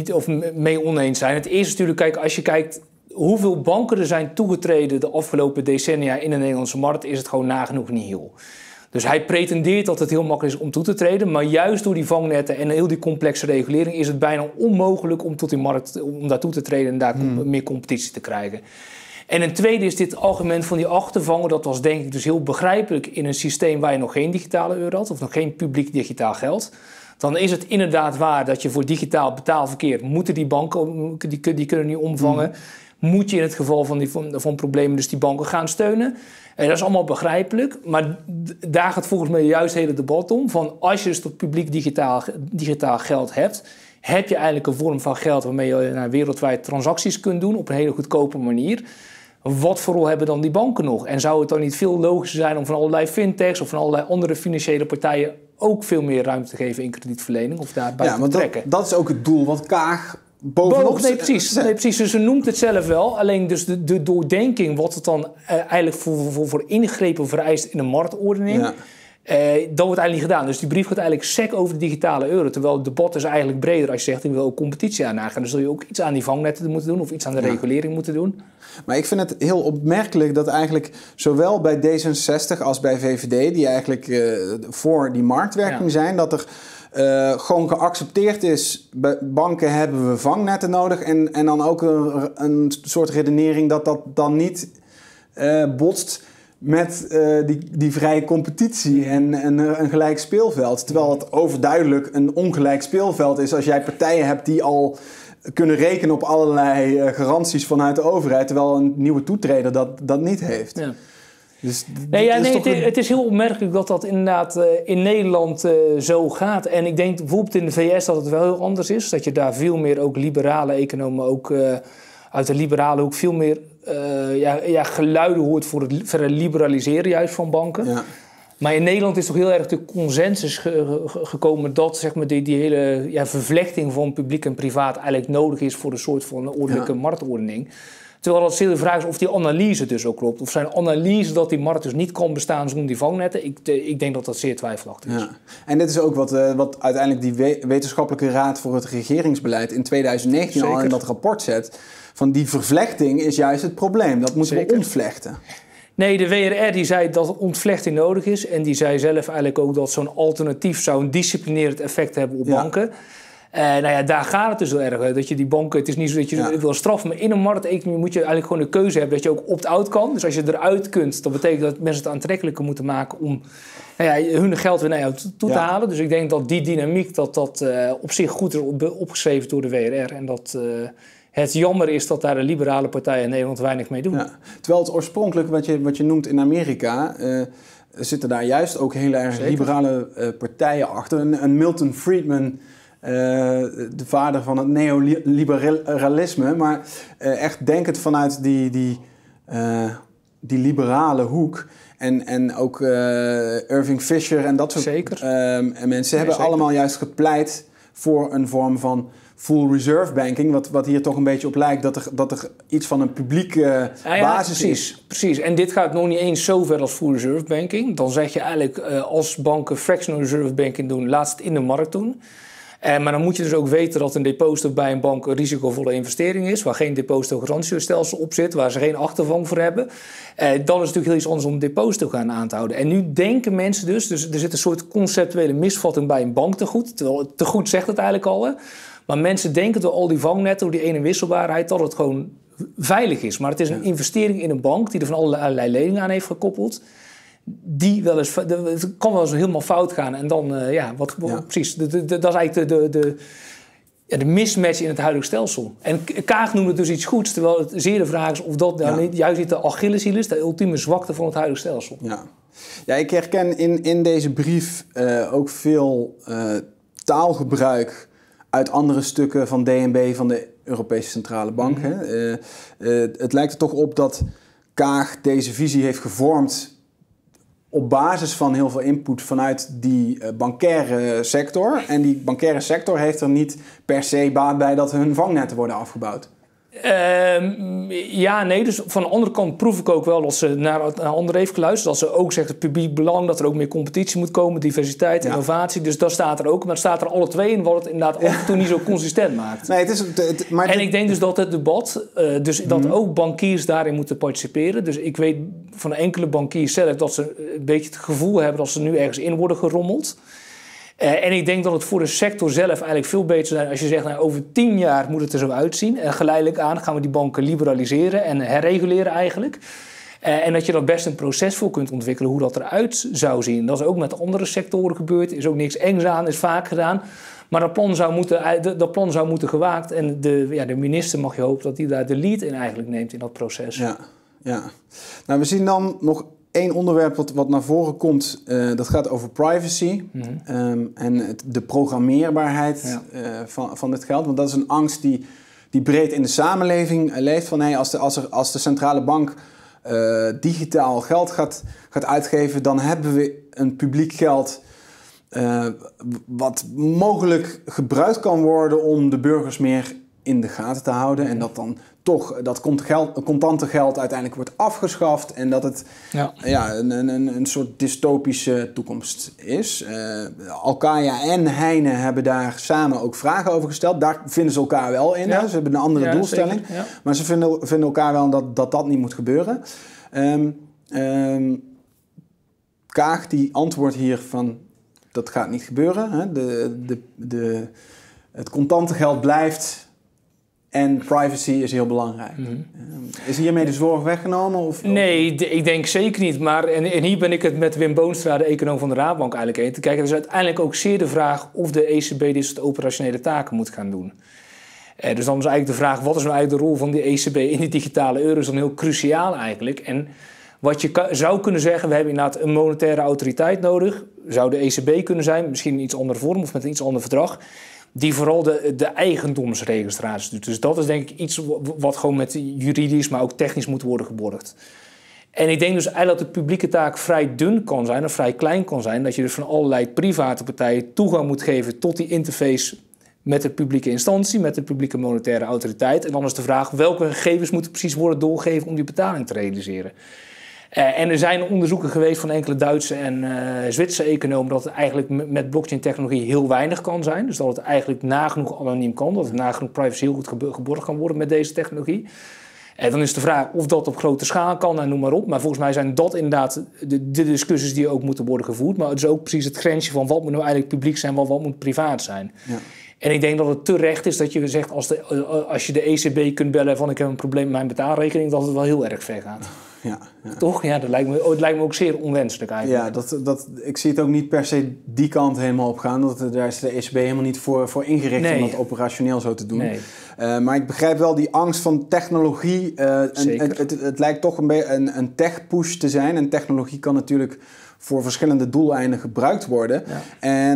mee oneens zijn. Het eerste is natuurlijk, kijk, als je kijkt hoeveel banken er zijn toegetreden de afgelopen decennia in de Nederlandse markt, is het gewoon nagenoeg niet heel. Dus hij pretendeert dat het heel makkelijk is om toe te treden, maar juist door die vangnetten en heel die complexe regulering is het bijna onmogelijk om tot die markt om daartoe te treden en daar meer competitie te krijgen. En een tweede is dit argument van die achtervangen. Dat was denk ik dus heel begrijpelijk in een systeem waar je nog geen digitale euro had of nog geen publiek digitaal geld. Dan is het inderdaad waar dat je voor digitaal betaalverkeer moeten die banken, die kunnen niet omvangen. Moet je in het geval van problemen dus die banken gaan steunen. Dat is allemaal begrijpelijk. Maar daar gaat volgens mij juist het hele debat om. Van als je dus tot publiek digitaal geld hebt, heb je eigenlijk een vorm van geld waarmee je wereldwijd transacties kunt doen op een hele goedkope manier. Wat voor rol hebben dan die banken nog? En zou het dan niet veel logischer zijn om van allerlei fintechs of van allerlei andere financiële partijen ook veel meer ruimte te geven in kredietverlening of daarbij te trekken? Dat is ook het doel wat Kaag bovenop... Nee, precies. Dus ze noemt het zelf wel. Alleen dus de doordenking wat het dan eigenlijk voor ingrepen vereist in de marktordening... Ja. Dat wordt eigenlijk niet gedaan. Dus die brief gaat eigenlijk sec over de digitale euro. Terwijl het debat is eigenlijk breder als je zegt, ik wil ook competitie aangaan. Dan zul je ook iets aan die vangnetten moeten doen of iets aan de regulering moeten doen. Maar ik vind het heel opmerkelijk dat eigenlijk zowel bij D66 als bij VVD, die eigenlijk voor die marktwerking zijn, dat er gewoon geaccepteerd is, bij banken hebben we vangnetten nodig en dan ook een soort redenering dat dan niet botst met die vrije competitie en een gelijk speelveld. Terwijl het overduidelijk een ongelijk speelveld is als jij partijen hebt die al kunnen rekenen op allerlei garanties vanuit de overheid, terwijl een nieuwe toetreder dat niet heeft. Ja. Dus het is heel opmerkelijk dat inderdaad in Nederland zo gaat. En ik denk bijvoorbeeld in de VS dat het wel heel anders is. Dat je daar veel meer ook liberale economen, ook uit de liberale hoek, veel meer geluiden hoort voor het verder liberaliseren juist van banken. Ja. Maar in Nederland is toch heel erg de consensus gekomen dat zeg maar, die hele vervlechting van publiek en privaat eigenlijk nodig is voor een soort van ordelijke marktordening. Terwijl dat de vraag is of die analyse dus ook klopt. Of zijn analyse dat die markt dus niet kan bestaan zonder die vangnetten. Ik denk dat dat zeer twijfelachtig is. Ja. En dit is ook wat uiteindelijk die wetenschappelijke raad voor het regeringsbeleid in 2019 al in dat rapport zet. Van die vervlechting is juist het probleem. Dat moeten we ontvlechten. Nee, de WRR die zei dat ontvlechting nodig is. En die zei zelf eigenlijk ook dat zo'n alternatief zou een disciplinerend effect hebben op banken. Daar gaat het dus heel erg. Dat je die banken, het is niet zo dat je wil straffen, maar in een markteconomie moet je eigenlijk gewoon een keuze hebben dat je ook opt-out kan. Dus als je eruit kunt, dat betekent dat mensen het aantrekkelijker moeten maken om hun geld weer naar jou toe te halen. Dus ik denk dat die dynamiek dat op zich goed is opgeschreven door de WRR. En dat het jammer is dat daar de liberale partijen in Nederland weinig mee doen. Ja. Terwijl het oorspronkelijk, wat je noemt in Amerika, zitten daar juist ook heel erg liberale partijen achter. Een Milton Friedman de vader van het neoliberalisme, maar echt denkend vanuit die liberale hoek. En ook Irving Fisher en dat soort mensen hebben allemaal juist gepleit voor een vorm van full reserve banking, wat hier toch een beetje op lijkt, dat er iets van een publieke basis is. Precies, en dit gaat nog niet eens zo ver als full reserve banking. Dan zeg je eigenlijk, als banken fractional reserve banking doen, laat het in de markt doen. Maar dan moet je dus ook weten dat een deposito bij een bank een risicovolle investering is, waar geen depositogarantiestelsel op zit, waar ze geen achtervang voor hebben. Dan is het natuurlijk heel iets anders om een deposito gaan aan te houden. En nu denken mensen dus er zit een soort conceptuele misvatting bij een banktegoed, terwijl het tegoed zegt het eigenlijk al. Maar mensen denken door al die vangnetten, door die ene wisselbaarheid, dat het gewoon veilig is. Maar het is een investering in een bank die er van allerlei leningen aan heeft gekoppeld. Die wel eens, het kan wel eens helemaal fout gaan. En dan, precies. Dat is eigenlijk de mismatch in het huidige stelsel. En Kaag noemde het dus iets goeds, terwijl het zeer de vraag is of dat juist niet de Achilleshiel is, de ultieme zwakte van het huidige stelsel. Ja, ik herken in deze brief ook veel taalgebruik uit andere stukken van DNB, van de Europese Centrale Bank. Het lijkt er toch op dat Kaag deze visie heeft gevormd op basis van heel veel input vanuit die bankaire sector. En die bankaire sector heeft er niet per se baat bij dat hun vangnetten worden afgebouwd. Dus van de andere kant proef ik ook wel dat ze naar anderen heeft geluisterd. Dat ze ook zegt het publiek belang, dat er ook meer competitie moet komen, diversiteit, innovatie. Dus dat staat er ook. Maar het staat er alle twee in, wat het inderdaad af en toe niet zo consistent maakt. Nee, en ik denk dus dat het debat, dat ook bankiers daarin moeten participeren. Dus ik weet van enkele bankiers zelf dat ze een beetje het gevoel hebben dat ze nu ergens in worden gerommeld. En ik denk dat het voor de sector zelf eigenlijk veel beter zou zijn als je zegt, over 10 jaar moet het er zo uitzien. En geleidelijk aan gaan we die banken liberaliseren en herreguleren eigenlijk. En dat je er best een proces voor kunt ontwikkelen hoe dat eruit zou zien. Dat is ook met andere sectoren gebeurd. Is ook niks engs aan, is vaak gedaan. Maar dat plan zou moeten gewaakt. En de minister mag je hopen dat hij daar de lead in eigenlijk neemt in dat proces. Ja. Nou, we zien dan nog één onderwerp wat naar voren komt, dat gaat over privacy en de programmeerbaarheid van dit geld. Want dat is een angst die breed in de samenleving leeft. Van als de centrale bank digitaal geld gaat uitgeven, dan hebben we een publiek geld wat mogelijk gebruikt kan worden om de burgers meer in de gaten te houden. En dat dan toch dat contante geld uiteindelijk wordt afgeschaft. En dat het een soort dystopische toekomst is. Alkaya en Heine hebben daar samen ook vragen over gesteld. Daar vinden ze elkaar wel in. Ze hebben een andere doelstelling. Zeker, maar ze vinden elkaar wel dat niet moet gebeuren. Kaag die antwoordt hier van dat gaat niet gebeuren. Hè? Het contante geld blijft. En privacy is heel belangrijk. Is hiermee de zorg weggenomen? Of? Nee, ik denk zeker niet. Maar en hier ben ik het met Wim Boonstra, de econoom van de Raadbank, eigenlijk eens. Kijk, het is uiteindelijk ook zeer de vraag of de ECB dit soort operationele taken moet gaan doen. Dus dan is eigenlijk de vraag, wat is nou eigenlijk de rol van de ECB in die digitale euro? Is dan heel cruciaal eigenlijk. En wat je zou kunnen zeggen, we hebben inderdaad een monetaire autoriteit nodig. Zou de ECB kunnen zijn, misschien in iets andere vorm of met een iets ander verdrag. Die vooral de eigendomsregistratie doet. Dus dat is denk ik iets wat gewoon met juridisch, maar ook technisch moet worden geborgd. En ik denk dus eigenlijk dat de publieke taak vrij dun kan zijn, of vrij klein kan zijn. Dat je dus van allerlei private partijen toegang moet geven tot die interface met de publieke instantie, met de publieke monetaire autoriteit. En dan is de vraag, welke gegevens moeten precies worden doorgegeven om die betaling te realiseren. En er zijn onderzoeken geweest van enkele Duitse en Zwitserse economen dat het eigenlijk met blockchain-technologie heel weinig kan zijn. Dus dat het eigenlijk nagenoeg anoniem kan, dat het nagenoeg privacy heel goed geborgd kan worden met deze technologie. En dan is de vraag of dat op grote schaal kan en noem maar op. Maar volgens mij zijn dat inderdaad de discussies die ook moeten worden gevoerd. Maar het is ook precies het grensje van wat moet nou eigenlijk publiek zijn, wat moet privaat zijn. Ja. En ik denk dat het terecht is dat je zegt als je de ECB kunt bellen van ik heb een probleem met mijn betaalrekening, dat het wel heel erg ver gaat. Ja. Toch? Ja, het lijkt me ook zeer onwenselijk eigenlijk. Ja, ik zie het ook niet per se die kant helemaal op gaan. Daar is de ECB helemaal niet voor ingericht om dat operationeel zo te doen. Nee. Maar ik begrijp wel die angst van technologie. Het lijkt toch een tech-push te zijn. En technologie kan natuurlijk voor verschillende doeleinden gebruikt worden. Ja. En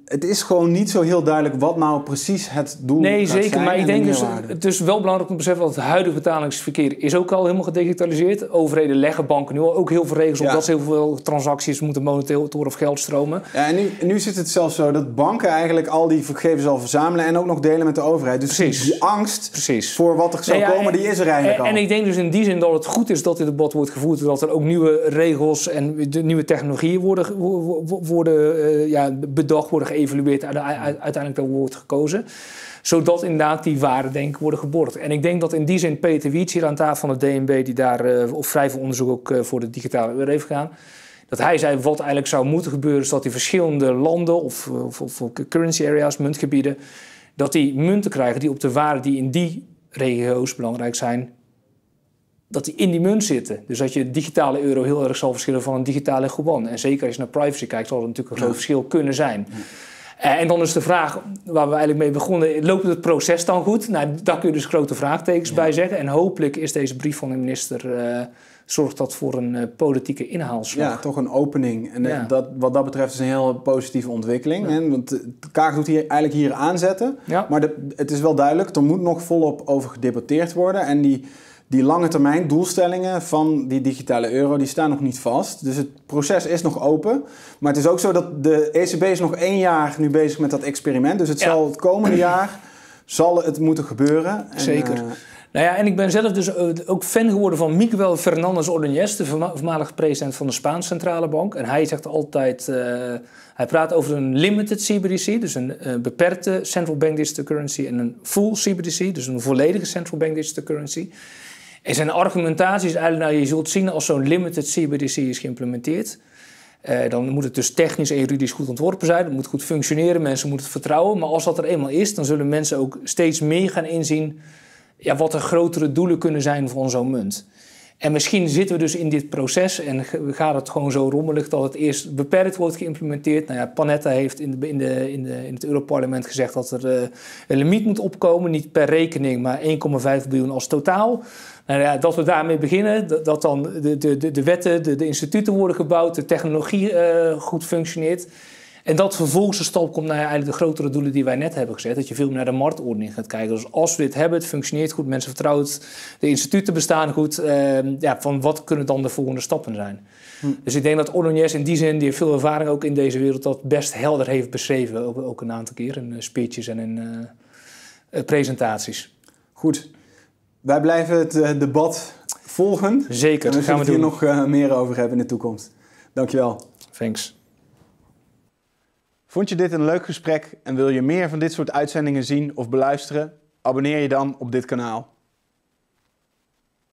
het is gewoon niet zo heel duidelijk wat nou precies het doel Nee, gaat zeker. zijn Maar ik en de denk dus, meerwaarde. het is wel belangrijk om te beseffen dat het huidige betalingsverkeer is ook al helemaal gedigitaliseerd. Overheden leggen banken nu al ook heel veel regels op dat ze heel veel transacties moeten monitoren of geldstromen. Ja, en nu zit het zelfs zo dat banken eigenlijk al die gegevens al verzamelen en ook nog delen met de overheid. Dus die angst voor wat er zou komen, die is er eigenlijk al. En ik denk dus in die zin dat het goed is dat dit debat wordt gevoerd, dat er ook nieuwe regels en de nieuwe technologieën worden bedacht, worden geëvalueerd en uiteindelijk daar wordt gekozen. Zodat inderdaad die waarden denk ik worden geborgd. En ik denk dat in die zin Peter Wiets hier aan tafel van de DNB, die daar op vrij veel onderzoek ook voor de digitale euro heeft gedaan, dat hij zei wat eigenlijk zou moeten gebeuren is dat die verschillende landen of currency areas, muntgebieden, dat die munten krijgen die op de waarden die in die regio's belangrijk zijn, dat die in die munt zitten. Dus dat je digitale euro heel erg zal verschillen van een digitale yuan. En zeker als je naar privacy kijkt, zal er natuurlijk een groot verschil kunnen zijn. En dan is de vraag waar we eigenlijk mee begonnen, loopt het proces dan goed? Nou, daar kun je dus grote vraagtekens bij zeggen. En hopelijk is deze brief van de minister, zorgt dat voor een politieke inhaalslag. Ja, toch een opening. En wat dat betreft is een heel positieve ontwikkeling. Ja. Want de Kaag doet hier aanzetten. Ja. Maar het is wel duidelijk, er moet nog volop over gedebatteerd worden. En die lange termijn doelstellingen van die digitale euro, die staan nog niet vast. Dus het proces is nog open. Maar het is ook zo dat de ECB is nog 1 jaar nu bezig met dat experiment. Dus zal het komende jaar zal het moeten gebeuren. Zeker. Nou ja, en ik ben zelf dus ook fan geworden van Miguel Fernandez Ordóñez, de voormalige president van de Spaanse Centrale Bank. En hij zegt altijd, hij praat over een limited CBDC, dus een beperkte central bank digital currency, en een full CBDC, dus een volledige central bank digital currency. En zijn argumentatie is eigenlijk, je zult zien als zo'n limited CBDC is geïmplementeerd, dan moet het dus technisch en juridisch goed ontworpen zijn. Het moet goed functioneren, mensen moeten het vertrouwen. Maar als dat er eenmaal is, dan zullen mensen ook steeds meer gaan inzien wat de grotere doelen kunnen zijn van zo'n munt. En misschien zitten we dus in dit proces en gaat het gewoon zo rommelig dat het eerst beperkt wordt geïmplementeerd. Nou ja, Panetta heeft in het Europarlement gezegd dat er een limiet moet opkomen, niet per rekening, maar 1,5 biljoen als totaal. Nou ja, dat we daarmee beginnen, dat dan de wetten, de instituten worden gebouwd, de technologie goed functioneert. En dat vervolgens de stap komt naar eigenlijk de grotere doelen die wij net hebben gezet. Dat je veel meer naar de marktordening gaat kijken. Dus als we dit hebben, het functioneert goed, mensen vertrouwen het, de instituten bestaan goed. Van wat kunnen dan de volgende stappen zijn? Dus ik denk dat Ordóñez in die zin, die heeft veel ervaring ook in deze wereld, dat best helder heeft beschreven. Ook een aantal keer in speeches en in presentaties. Goed. Wij blijven het debat volgen. Zeker, en we gaan het hier nog meer over hebben in de toekomst. Dankjewel. Thanks. Vond je dit een leuk gesprek en wil je meer van dit soort uitzendingen zien of beluisteren? Abonneer je dan op dit kanaal.